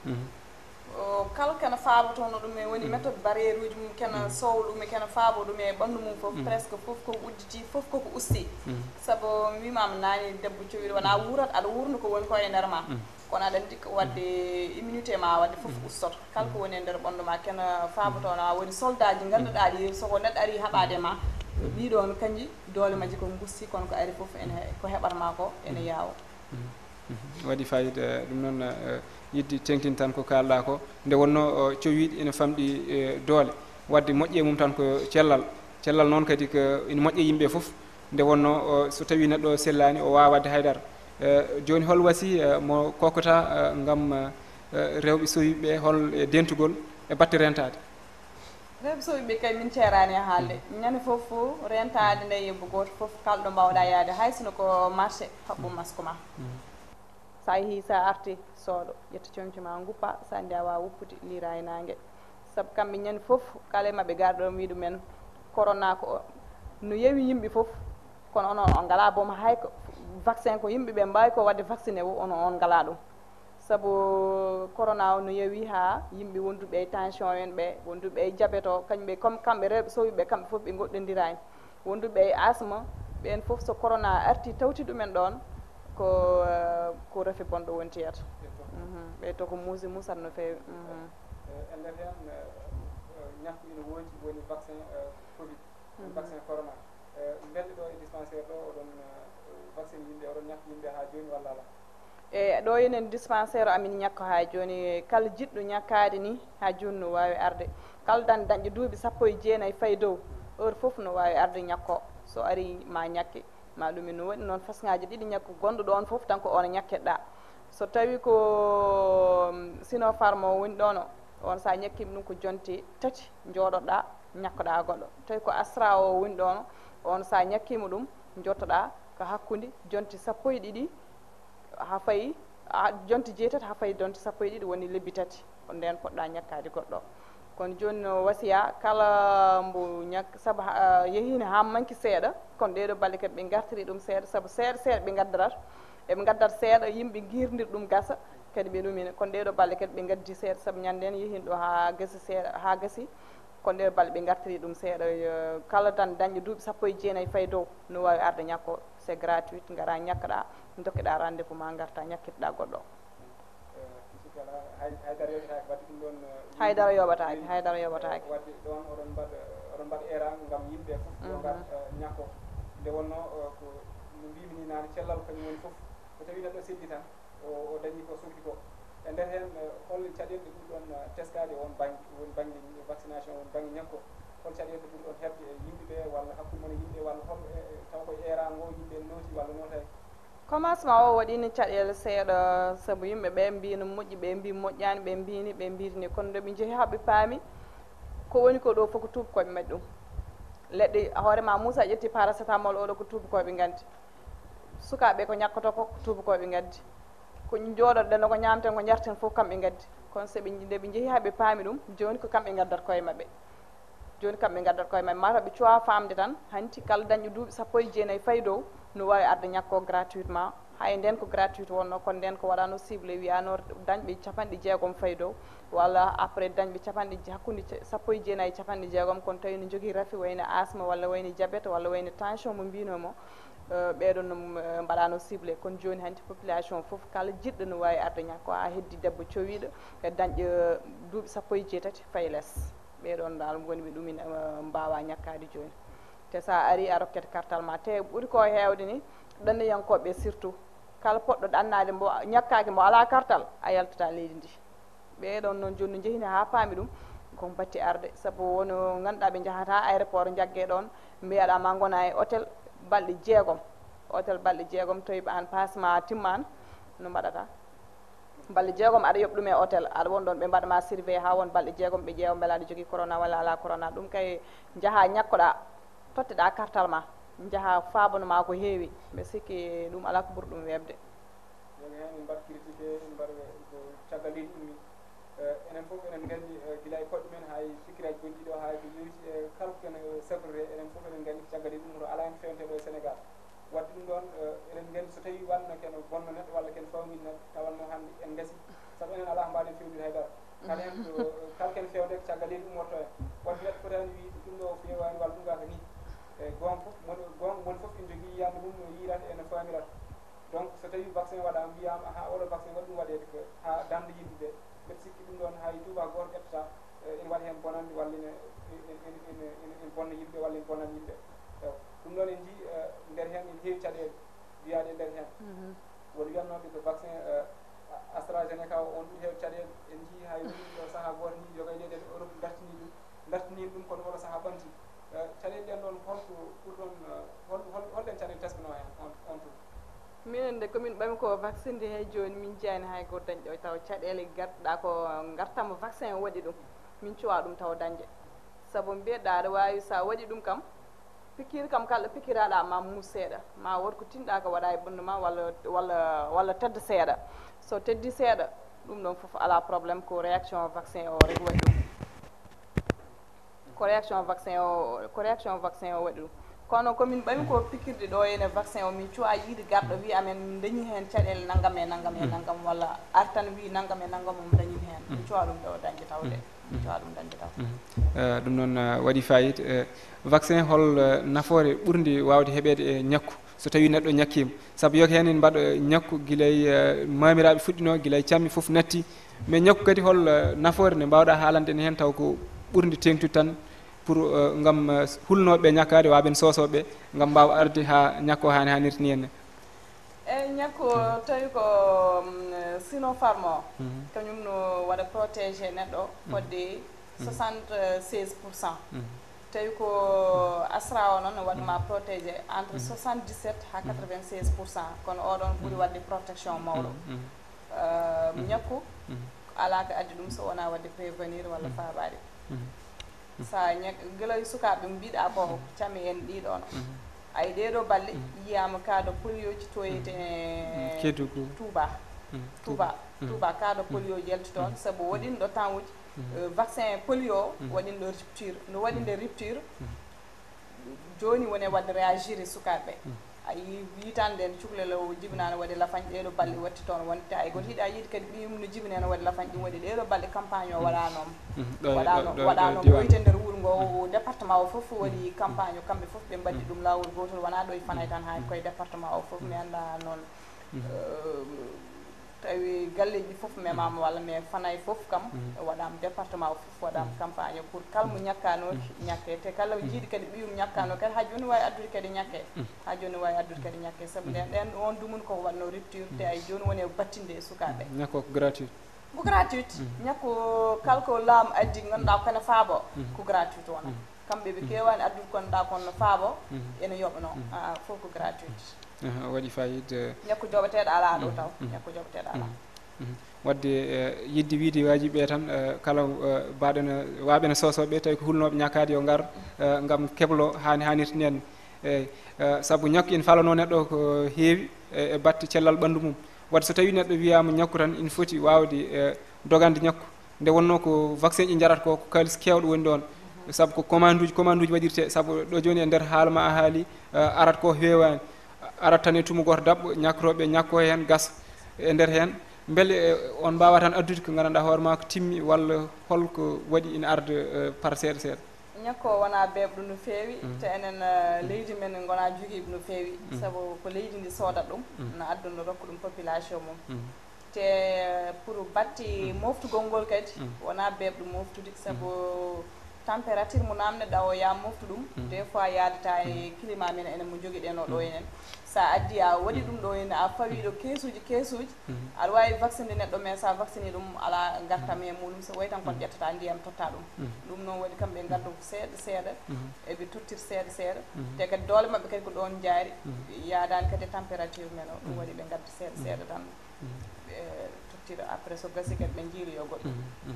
o kala kene faabotono ɗum e woni méthode barriére uji mum kene sow ɗum e kene faabo ɗum e ɓanndu mum fof presque fof koko udditi fof koko usti sabu mi wimama naani debbo cowiɗo wona wuurat aɗa wurno ko woni ko e nder ma kono aɗa andi ko wadde immunité ma wadde fof ustoto kala ko woni e nder ɓanndu ma kene faabotono a woni soldat ji ngannduɗa ɗi soko neɗɗo ari haɓade ma ɗiɗon kanji doole majji ko gusti kono ko ari fof ene ko heɓatma ko ene yaawa waɗi fayida ɗum noon yidde tengtin tan ko kalɗa ko nde wonno cowiɗi ene famɗi doole wadde moƴƴe mum tan ko cellal cellal noon kadi ko ene moƴƴe yimɓe fof nde wonno so tawi neɗɗo sellani o wawa wadde haydara joni hol wasi mo kokota gam rewɓe sowiɓe hol e dentugol e batte rentade rewɓe sowiɓe kay min ceerani e haalde ñande foof rentade nde yebbo goto foof kalɗo mbawɗa yaade hay sino ko marché haɓɓum masque ma sa yeehi sa arti sooɗo ƴetta comci ma guppa sa andi a wawa wuppude liira e nangue saabu kamɓe ñande foof kala e mabɓe garɗo wi ɗumen corona ko no yeewi yimɓe foof kono onon on ngala boom hay ko vaccin ko yimɓeɓe mbawi ko wadde vacciné o ono on ngala ɗum saabu corona o no yeewi ha yimɓe wonduɓe e tension en ɓe wonduɓe e diabète o kañumɓe comme kamɓe rewɓe sowiɓe kamɓe foof ɓe goɗɗodirani wonduɓe e asthme ɓen foof so corona arti tawti ɗumen ɗon ko ko refi bonɗo wontiyata ɓe to ko muusi musat no fewi e nder hen ñakku ina woodi woni vaccin covid vaccin corona mbelde ɗo e dispensaire ɗo oɗon vaccine yimɓe oɗon ñakka yimɓe ha joni walla ala e ɗo enen dispensaire amin ñakka ha joni kala jiɗɗo ñakkade ni ha joni no wawi arde kala dan dañƴo duuɓi sappo e jeenayyi fayi dow heure foof no wawi arde ñakko so ari ma ñakke ma ɗum no waɗi noon façon ɗiɗi ñakku gonɗo ɗon foof tan ko on ñakkeɗɗa so tawi ko sinopharm o woni ɗon o on sa ñakkima ɗum ko jonte tati jooɗoɗa ñakkoɗa goɗɗo tawi ko astra o woni ɗon on sa ñakkima ɗum jottoɗa ko hakkude jonte sappo e ɗiɗi ha fayi jonte jeetati ha fayi jonte sappo e ɗiɗi woni lebbi tati ko nden poɗɗa ñakkade goɗɗo kono joni no wasiya kala mbo ñak saabu yehino ha manki seeɗa kono ɗeɗo balle kadi ɓe gartiri ɗum seeɗa saabu seeɗa seeɗa ɓe gaddarat eɓe gaddat seeɗa yimɓe guirdir ɗum gasa kadi ɓe ɗumina kono ɗeɗo balle kadi ɓe gaddi seeɗa saabu ñande en yehino ɗo ha gasi seeɗa ha gasi kono ɗeɗo balle ɓe gartiri ɗum seeɗa kala tan dañƴo duuɓi sappo e jeenayyi fayi dow no wawi arde ñakko c'est gratuit gara ñakkaɗa dokkeɗa rendez vous ma garta ñakkitɗa goɗɗo haydara yoɓataki haydara yoɓataki wadde ɗon oɗon mbaɗa oɗon mbaɗa erang gam yimɓe foof ɗo garta ñakko nde wonno ko no mbimi ni nane cellal kañum woni foof so tawi neɗɗo seddi tan o dañi ko sohli ko e nder hen hol caɗele ɗum ɗon teskade on banggue woni banggue vaccination woni banggue ñakko hol caɗele ɗum ɗon hebde e yimɓeɓe walla hakkude mon e yimɓe walla hol taw koye erang o yimɓe nooti walla notaki commencement o waɗino caɗele seeɗa saabu yimɓe ɓe mbino moƴƴi ɓe mbi moƴƴani ɓe mbini ɓe mbitini kono nde ɓe jeehi haɓe paami ko woni ko ɗo fof ko tubakoɓe mbaɗi ɗum leɗɗe hoorema Moussa ƴetti paracétamol oɗo ko tubakoɓe gaddi sukaɓe ko ñakkoto ko ko tubakoɓe gaddi ko jooɗoɗen ko ñamten ko jarten fof kamɓe gaddi kono soɓe nde ɓe jeehi haɓe paami ɗum joni ko kamɓe gaddat koye mabɓe joni kam ɓe gaddat koye men mataw ɓe cuwa famde tan hanti kala dañƴo duuɓi sappo e jeenayyi fayi dow no wawi arde ñakko gratuitement hay nden ko gratuite wonno kono nden ko waɗano cible wiyano dañɓe capanɗe jeegom fayi dow walla après dañɓe capanɗe hakkude sappo e jeenayyi capanɗe jeegom kono tawi ne jogui raafi wayno asma walla wayno diabète walla wayno tension mo mbinomo ɓeɗon no mbaɗano ciblé kono joni hanti population foof kala jiɗɗo no wawi arde ñakko ha heddi debbo cowiɗo e dañƴo duuɓi sappo e jeetati fayi less ɓeɗon dal woni ɓe ɗumin mbawa ñakkade joni te sa ari a rokkete kartal ma te ɓuuri ko hewde ni ɗanniyankoɓe surtout kala poɗɗo ɗannade mbo ñakkaki mbo ala kartal a yaltata leydi ndi ɓeɗon noon joni no jehini ha paami ɗum kon batti arde saabu wono ganduɗa ɓe jahata aéroport jaggue ɗon mbiyaɗa ma gona e hôtel balɗe jeegom hôtel balɗe jeegom tawi an passema timmani no mbaɗata balɗe jeegom aɗa yoɓ ɗum e hôtel aɗa won ɗon ɓe mbaɗama surveille ha won balɗe jeegom ɓe ƴeewa beela aɗa jogui corona walla ala corona ɗum kay jaaha ñakkoɗa totteɗa kartal ma jaaha fabanoma ko heewi mbe sikki ɗum ala ko ɓuuri ɗum webde joni hen en mbaɗ critiqué en mbaɗ ko caggal leydi ummi enen foof enen gandi guila e koɗɗe men hay sikkiraji gonɗi ɗo hay ko yewti e kala kene sabrere enen foof enen gandi ko caggal leydi ɗum to ala hen fewnte ɗo e Sénégal wadde ɗum ɗon enen gandi so tawi wanno ken bonno neɗɗo walla ken fawmin neɗɗo tawanno hande en gasi saabu enen ala mbaɗen fewnude haydara kala hen kala ken fewde ko caggal leydi ummorto en wadde neɗɗo fotani wiide ɗum ɗo fewani walla ɗum gaka ni e gon foof mon gon mon foof ene jogui yiyande mum no yirata ene famirata donc so tawi vaccin waɗama mbiyama ha oɗo vaccin waɗi ɗum waɗede ko ha damde yimɓeɓe mbeɗa sikki ɗum ɗon hay tuba goto ƴettata ene waɗi hen bonande walla ene ene ene bonna yimɓe walla ene bonnan yimɓe ɗum ɗon en jii nder hen ene heewi caɗele wiyaɗe nder hen woni wiyatnoɓe ko vaccin AstraZeneca o on ɗum heewi caɗele en jii hay woni ɗo saaha goto ni jogay leyɗele Europe dartini ɗum dartini ɗum kono oɗo saaha ɓanti caɗele ɗen ɗon holko ɓurɗon hol holɗen caɗele teskano hen on on tour minen de komin ɓami ko vaccine de hay joni min jeyani hay goto dañƴe ɗo taw caɗele garɗa ko gartama vaccin o waɗi ɗum min cuwa ɗum taw dañde saabu mbiyeɗa aɗa wawi sa waɗi ɗum kam pikir kam kala pikiraɗa ma mus seeɗa ma wot ko tinɗa ko waɗa e ɓundu ma walla walla walla tedda seeɗa so teddi seeɗa ɗum ɗon foof ala probléme ko réaction vaccin o rek waɗi ɗum ko réaction vaccin o ko réaction vaccin o waɗi ɗum kono komin ɓami ko pikirde ɗo ene vaccin o min cuwa yiide garɗo wi amen dañi hen caɗele naggam e naggam e naggam walla artan wi naggam e naggam omo dañi hen min cuwa ɗum ɗo dañde tawde min cuwa ɗum dañde taw ɗum noon waɗi fayida vaccin hol nafoore ɓurdi wawde heɓede e ñakku so tawi neɗɗo ñakkima saabu yoke hen en mbaɗa ñakku guilay mamiraɓe fuɗɗino guilay cammi foof natti mais ñakku kadi hol nafoore nde mbawɗa haalande en hen taw ko ɓurdi tengtude tan pour ngam hulnoɓe ñakkade waɓen sosoɓe ngam mbawa arde ha ñakko hani hannirta ni henne eyyi ñakku tawi ko sinopharm o kañum no waɗa protégé neɗɗo fodde soixante seize pour cent tawi ko asra o noon no waɗama protégé entre soixante dix sept ha quatre vingt seize pour cent kono oɗon ɓuuri wadde protection mawɗo ñakku ala ko addi ɗum so wona wadde prévenir walla faɓade sa ñak guila e sukaɓe mbiɗa ko cammi en ɗiɗon ay ɗeɗo balle yiyama cas de polio ji toyete touba touba touba cas de polio jelti toon saabu waɗinɗo temps uji vaccin polio waɗinɗo rupture no waɗinde rupture joni woni wadde réagir e sukaɓeɓe ayi witande en cukalel o jibinano waɗi lafañ ɗeɗo balle watti toon wonte ay goto yiiɗa yiide kadi ɓiyum no jibine no waɗi lafañ ɗum waɗi ɗeɗo balle campagne o waɗanoma waɗano waɗano ɓoyte nder wuuro ngo département o foof waɗi campagne o kamɓe foof ɓe mbaddi ɗum lawol gotol wona ɗo e fanay tan ha koye département o foof mi anda noon tawi galleji foof memama walla mais fanay foof kam waɗama département o foof waɗama campagne o pour kalmo ñakkano ñakke te kala jiiɗi kadi ɓiyum ñakkano kadi ha joni wawi addude kadi ñakke ha joni wawi addude kadi ñakke saabu nden ɗen on dumun koko waɗno rupture te ay joni woni battinde e sukaɓe ñakko ko gratuit ko gratuite ñakku kala ko laamu addi ganduɗa kone faabo ko gratuite wona kamɓe ɓe kewani addude konɗa kono faabo ene yoɓano fof ko gratuite waɗi fayida ñakku joɓeteɗo ala ɗo taw ñakku joɓeteɗo ala wadde yidde wiide wajiɓe tan kala mbaɗeno waɓene sosoɓe tawi ko hulnoɓe ñakkade yo gar gam keblo hani hannirta ni henne eyyi saabu ñakku ina falano neɗɗo ko heewi e batte cellal ɓandu mum wadde so tawi neɗɗo wiyama ñakku tan ina foti wawde dogande ñakku nde wonno ko vaccin ɗi jarata ko ko kalis kewɗo woni ɗon sabu ko commande uji commande uji waɗirte sabu ɗo joni e nder haala ma a haali arat ko heewani arat tan e tumu goto dabɓo ñakroɓe ñakko hen gas e nder hen beele on mbawa tan addude ko gandanɗa hoore ma ko timmi walla holko waɗi ina arde par seeɗa seeɗa ñakko wona beebɗo no feewi te enen leydi men gona joguiɓe no feewi sabu ko leydi ndi soodat ɗum no adduno rokka ɗum population mum te pour batti moftugol ngol kadi wona beebɗo moftude sabu température mo namneɗa o ya moftu ɗum des fois yadata e climat men enen mo joguiɗen o ɗo enen sa addi a waɗi ɗum ɗo ene a fawi ɗo keesuji keesuji aɗa wawi vaccine neɗɗo mais sa vaccine ɗum ala gartam e muɗum so way tan kon ƴettata ndiyam totta ɗum ɗum noon waɗi kamɓe gaddo ko seeɗa seeɗa eɓe tottir seeɗa seeɗa te kadi doole mabɓe kadi ko ɗon jaari yadani kadi température men o ɗum waɗi ɓe gadda seeɗa seeɗa tan ɓe tottira après so gasi kadi ɓe jiiloyo goɗɗo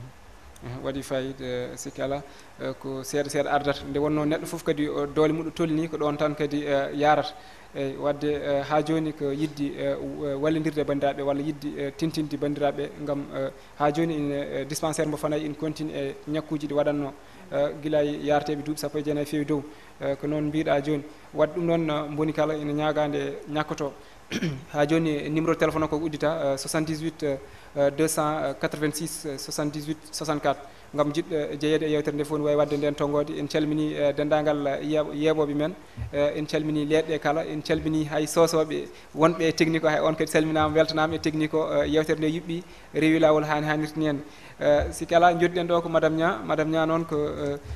waɗi fayida sikki ala ko seeɗa seeɗa ardata nde wonno neɗɗo foof kadi doole muɗum tolni ko ɗon tan kadi yarata eyyi wadde ha joni ko yidde wallodirde bandiraɓe walla yidde tintinde bandiraɓe gam ha joni ine dispensaire mo Fanayi ine continue e ñakkuji ɗi waɗanno guila e yarteɓe duuɓi sappo e jeenayyi fewi dow ko noon mbiɗa joni wadde ɗum noon moni kala ina ñagande ñakkoto ha joni numéro téléphone o koko uddita soixante-dix-huit deux cent quatre-vingt-six soixante-dix-huit soixante-quatre gam jiɗɗo jeeyede e yewtere nde fof ne wawi wadde nden tonggode en calmini dendagal yeeɓoɓe men en calmini leɗɗe kala en calmini hay sosoɓe wonɓe e technique o hay on kadi salminama weltanama e technique o yewtere nde yuɓɓi rewi lawol hani hannirta ni hen sikki ala joddiɗen ɗo ko madame Nia madame Nia noon ko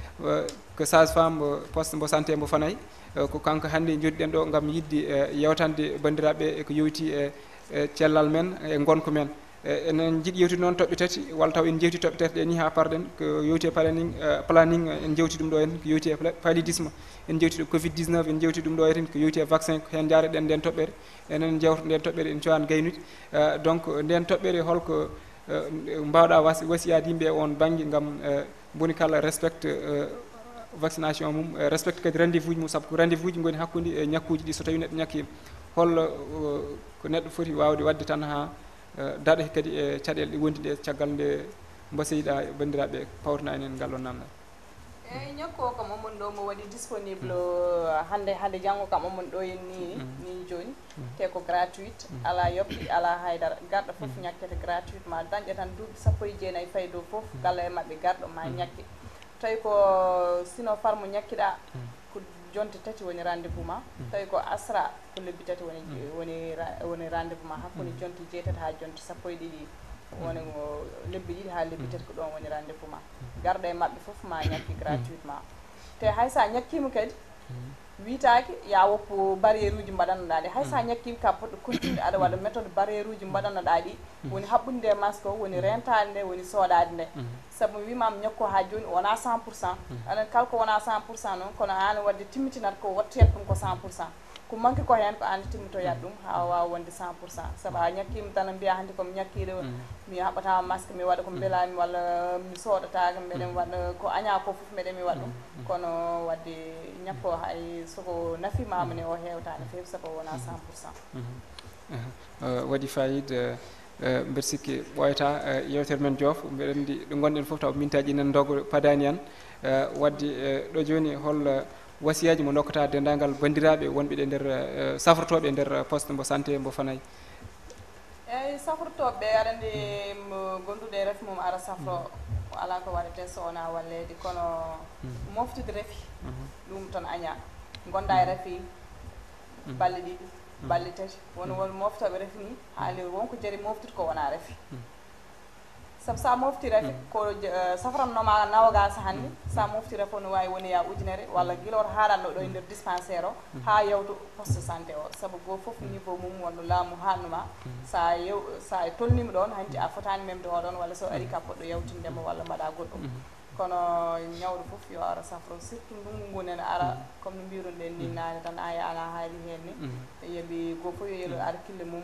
ko sage femme poste mbo santé mbo Fanayi ko kanko hannde joddiɗen ɗo gam yidde yewtande bandiraɓe ko yowti e cellal men e gonka men enen jiiɗi yewtude noon toɓɓe tati walla taw en jewti toɓɓe tati ɗe ni ha parɗen ko yewti e planning planning en jewti ɗum ɗo hen ko yewti e paludisme en jewti ɗo covid dix-neuf en jewti ɗum ɗo hen ko yewti e vaccin ko hen jareɗen nden toɓɓere enen jewta nden toɓɓere en cowan gaynude donc nden toɓɓere holko mbawɗa wasiyade yimɓe on banggue gam boni kala respecte vaccination mum respecte kadi rendez-vous uji mum saabu ko rendez-vous uji goni hakkude e ñakkuji ɗi so tawi neɗɗo ñakkima hollo ko neɗɗo foti wawde wadde tan ha daɗa kadi e caɗele ɗe wondi ɗe caggal nde mbaseyiɗa bandiraɓe pawtana enen ngal on namdal eyyi ñakko kam omon ɗo mo waɗi disponible hande hande janggo kam omon ɗo en ni ni joni te ko gratuite ala yoppi ala haydara garɗo foof ñakkete gratuitement dañƴa tan duuɓi sappo e jeenayyi fayi dow foof galla e mabɓe garɗo ma ñakke tawi ko sino farmo ñakkiɗa ko jonte tati woni rendez-vous ma tawi ko asra ko lebbi tati woni woni woni rendez-vous ma hakkude jonte jeetati ha jonte sappo e ɗiɗi woni lebbi ɗiɗi ha lebbi tati ko ɗon woni rendez-vous ma garɗo e mabɓe foof ma ñakki gratuitement te hay sa ñakkima kadi witaki ya woppu barriére uji mbaɗannoɗa ɗi hay sa ñakkima ka poɗɗo continue aɗa waɗa méthode barriére uji mbaɗannoɗa ɗi woni haɓɓude nde masque o woni rentade nde woni soɗade nde saabu wimama ñakko ha joni wona cent pour cent aɗa kala ko wona cent pour cent noon kono an wadde timmitinata ko wattiyat ɗum ko cent pour cent ko manque ko hen ko an timmitoyat ɗum ha wawa wonde cent pour cent saabu a ñakkima tan mbiya hannde komi ñakkiɗo mi haɓatama masque mi waɗa ko beelami walla mi soɗataka mbeɗen waɗa ko aña ko foof mbeɗen mi waɗa ɗum kono wadde ñakko hay soko nafimama ne o hewtani fewi saabu wona cent pour cent waɗi fayida mbeɗa sikki ɓoyata yewtere men joof mbeɗa andi ɗo gonɗen foof taw mintaji inen dogo padani en wadde ɗo joni hol wasiyaji mo dokkata dendagal bandiraɓe wonɓe ɗe nder safrotoɓe e nder poste mbo santé mbo Fanayi eyyi safrotoɓe aɗa andi mo gonduɗe e ref mum ara safro ala ko waɗete so wona wallede kono moftude reefi ɗum tan aña gonda e reefi balle ɗiɗi balle tati woni won moftoɓe reefi ni haali wonko jaari moftude ko wona reefi saabu sa mofti reefe ko safrannoma nawagas hannde sa mofti reefe no wawi woni ya ujunere walla guila oto haɗanɗo ɗo e nder dispensaire o ha yewto poste santé o saabu go foof niveau mum wonno laamu hannuma sa yew sa tolnima ɗon hanti a fotani memde oɗon walla so ari ka poɗɗo yewtindemo walla mbaɗa goɗɗum kono ñawɗo foof yo ara safro surtout ndungu ngu nene ara comme no mbiruɗen ni nane tan aya ala haali hen ni yeeɓi go foof yo yeelo ara kille mum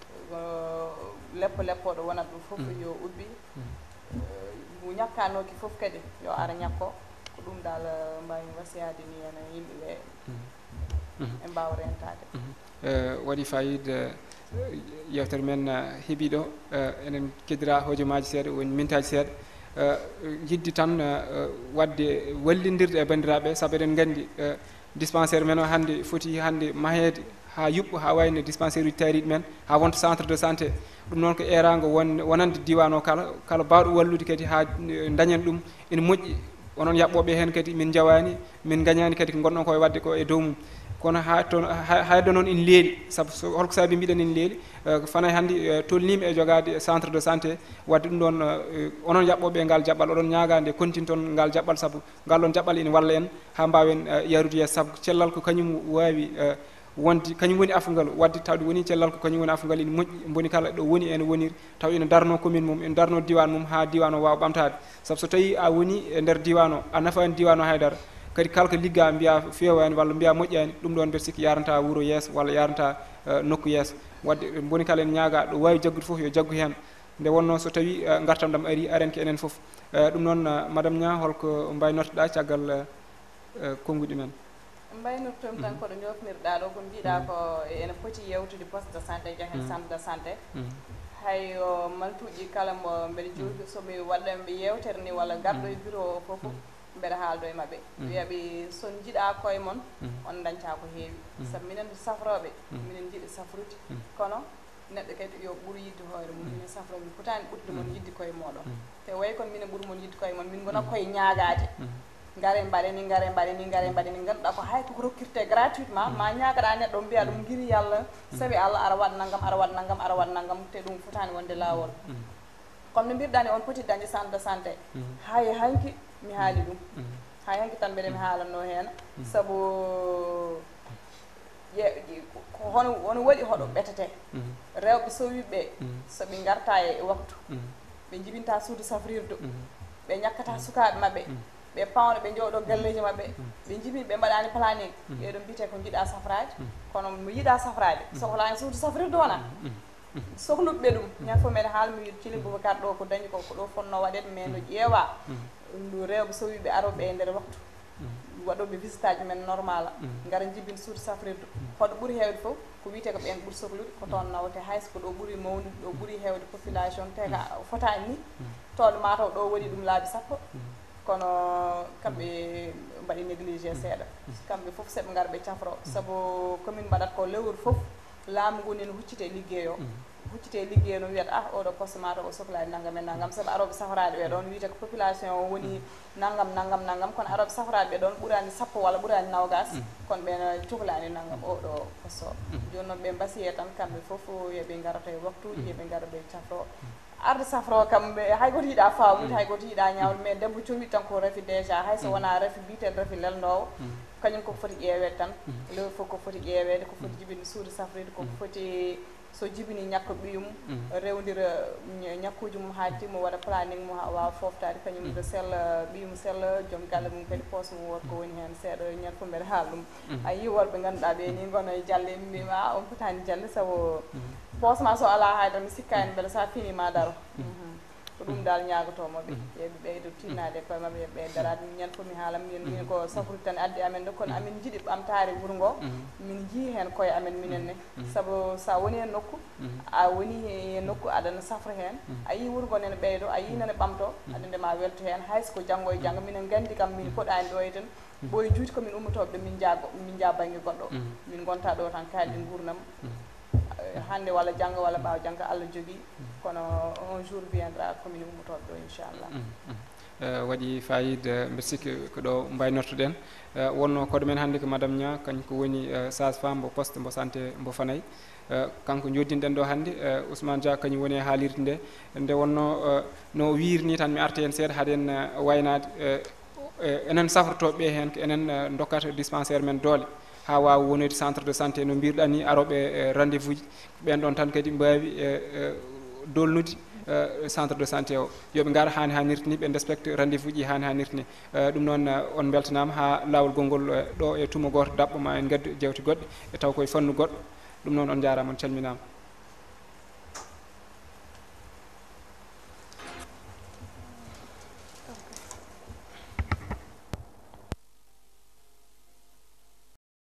leppo leppoɗo wonat ɗum fof yo ubbi mo ñakkanoki fof kadi yo ara ñakko ko ɗum dal mbawi wasiyade ni ene yimɓeɓe e mbawa rentade waɗi fayida yewtere men heeɓi ɗo enen keddira hojomaji seeɗa woni mintaji seeɗa yiddi tan wadde wallindirde e bandiraɓe saabu eɗen gandi dispensaire men o hande foti hande mahede ha yuɓɓo ha wayno dispensaire uji tariɗi men ha wonta centre de santé ɗum noon ko erago won wonande diwan o kala kala bawɗo wallude kadi ha dañen ɗum ene moƴƴi onon yaɓɓoɓe hen kadi min jawani min gañani kadi ko gonɗon koye wadde ko e dow mum kono ha toon hayde noon ina leeli saabu holko saabi mbiɗen ina leeli fanay hannde tolnima e jogade centre de santé wadde ɗum ɗon onon yaɓɓoɓe ngal jaɓɓal oɗon ñagande continue toon ngal jaɓɓal saabu ngal ɗon jaɓɓal ina walla en ha mbawen yarude yeeso saabu cellal ko kañum wawi wonde kañum woni afgal wadde tawde woni cellal ko kañum woni afgal ina moƴƴi boni kala ɗo woni ene woniri taw ina darno commune mum ina darno diwan mum ha diwan o wawa ɓamtade saabu so tawi a woni e nder diwan o a nafani diwan o haydara kadi kala ko ligga mbiya fewani walla mbiya moƴƴani ɗum ɗon mbeɗa sikki yaranta wuuro yeeso walla yaranta nokku yeeso wadde boni kala en ñaaga ɗo wawi jaggude foof yo jaggu hen nde wonno so tawi gartam ɗam ari aren ko enen foof ɗum noon madame Nia holko mbaynortoɗa caggal konnguɗi men mbaynortom tan koɗo jofnirɗa ɗo ko mbiɗa ko ene foti yewtude poste de santé jahen centre de santé hay maltuji kala mo mbeɗa jooɗi somi waɗanɓe yewtere ni walla garɗo e bureau o foof mbeɗa haaldo e maɓɓe wiyaɓe son jiiɗa koye moon on dañca ko heewi sabu minen safroɓe minen jiiɗi safrude kono neɗɗo kadi yo ɓuur yidde hoore mum minen safroɓe mi fotani ɓurdude moon yidde koye moɗon te way kono minen ɓuuri moon yidde koye moon min gona koye ñaagade ngare mbaɗe ni ngare mbaɗe ni ngare mbaɗe ni ganduɗa ko hay koko rokkirte gratuitement ma ñagaɗa neɗɗo mbiya ɗum guiri yallah saabi allah ara waɗ naggam ara waɗ naggam ara waɗ naggam te ɗum fotani wonde lawol comme no mbiruɗani on poti dañde centre de santé hay hanki mi haali ɗum hay hanki tan mbeɗa mi haalanno hen saabu hono hono waɗi hoɗo ɓetete rewɓe sowiɓe soɓe garta e waktu ɓe jibinta suudu safrirdu ɓe ñakkata sukaɓe mabɓe ɓe pawna ɓe jooɗo galleji mabɓe ɓe jibi ɓe mbaɗani planning ɓeɗon mbiyete ko jiiɗa safrade kono mi yiiɗa safrade sohlani suudu safrirdu wona sohluɓe ɗum ñan fof mbeɗa haala mi wiide Thily Boubacar ɗo ko dañi ko ko ɗo fonno waɗede mais no ƴeewa ndu rewɓe sowiɓe aroɓe e nder waktu waɗoɓe visitage men normal gara jibin suudu safrirdu hoɗo ɓuuri hewde fof ko wiyete ko ɓen ɓuuri sohlude ko toon nawete hayso ko ɗo ɓuuri mawnude ɗo ɓuuri hewde population te ka fotani ni toon mataw ɗo waɗi ɗum laabi sappo kono kamɓe mbaɗi négligé seeɗa kamɓe fof seɓe gara ɓe cafro saabu commune mbaɗat ko lewru fof laamu ngu nene huccite liggey o huccite liggey no wiyata ah oɗo poste mataw o sohlani naggam e naggam saabu aroɓe safrade ɓe ɗon wiyete ko population o woni naggam naggam naggam kono aroɓe safrade ɓe ɗon ɓuurani sappo walla ɓuurani nawgas kono ɓen cohlani naggam oɗo poste o joni noon ɓe mbasiye tan kamɓe fof yooɓe garata e waktuji yooɓe gara ɓe cafro arde safro kam hay goto yiiɗa fawnude hay goto yiiɗa ñawde mais debbo cowi tan ko rafi déjà hay so wona rafi mbiten rafi lelnowo kañum koko foti ƴeewede tan lewru fof koko foti ƴeewede ko foti jibinde suudu safride koko foti so jibini ñakka ɓiyum rewdira ñakkuji mum ha timmo waɗa planning mum ha wawa foftade kañum de sella ɓiyum sella joom galle mum kadi poste mum wonko woni hen seeɗa ñande fof mbeɗa haala ɗum a yi worɓe ganduɗa ɓe ni gono e jalle mbima on fotani jalle saabu poste ma so ala haydara mi sikkani beele sa fini ma daro ko ɗum dal ñagotomoɓe yeɓe ɓeydo tinnade e koye mabɓe ɓe darade min ñande fof mi haalam min min ko safrude tan addi amen ɗo kono amin jiiɗi ɓamtare wuuro ngo min jii hen koye amen minenne saabu sa woni e nokku a woni e nokku aɗana safra hen a yi wuuro ngo nene ɓeydo a yi nene ɓamto aɗa ndema welto hen hayso ko janggo e janggo minen gandi kam min koɗani ɗo e ten ɓoye juuti komin ummotoɓe ɗo min jaago min jaa banggue goɗɗo min gonta ɗo tan kaalɗi gurnam hande walla janggo walla ɓawa janggo Allah jogui kono un jour viendra komin ummotoɓe ɗo inchallah waɗi fayida mbeɗa sikki ko ɗo mbaynortoɗen wonno koɗo men hannde ko madame Nia kañum ko woni sage femme mbo poste mbo santé mbo Fanayi kanko joddinɗen ɗo hannde Ousmane Dia kañum woni e haalirde nde nde wonno no wirni tan mi arta hen seeɗa haɗen waynade enen safrotoɓe hen ko enen dokkata dispensaire men doole ha wawa wonede centre de santé no mbirɗa ni aroɓe rendez vous ji ɓen ɗon tan kadi mbawi dolnude centre de santé o yoɓe gara hani hannirta ni ɓe respecte rendez vous ji hani hannirta ni ɗum noon on beltanama ha lawol gongol ɗo e tuma goto daɓɓo ma en gaddu jewte goɗɗe e taw koye fannu goɗɗo ɗum noon on jarama on calminama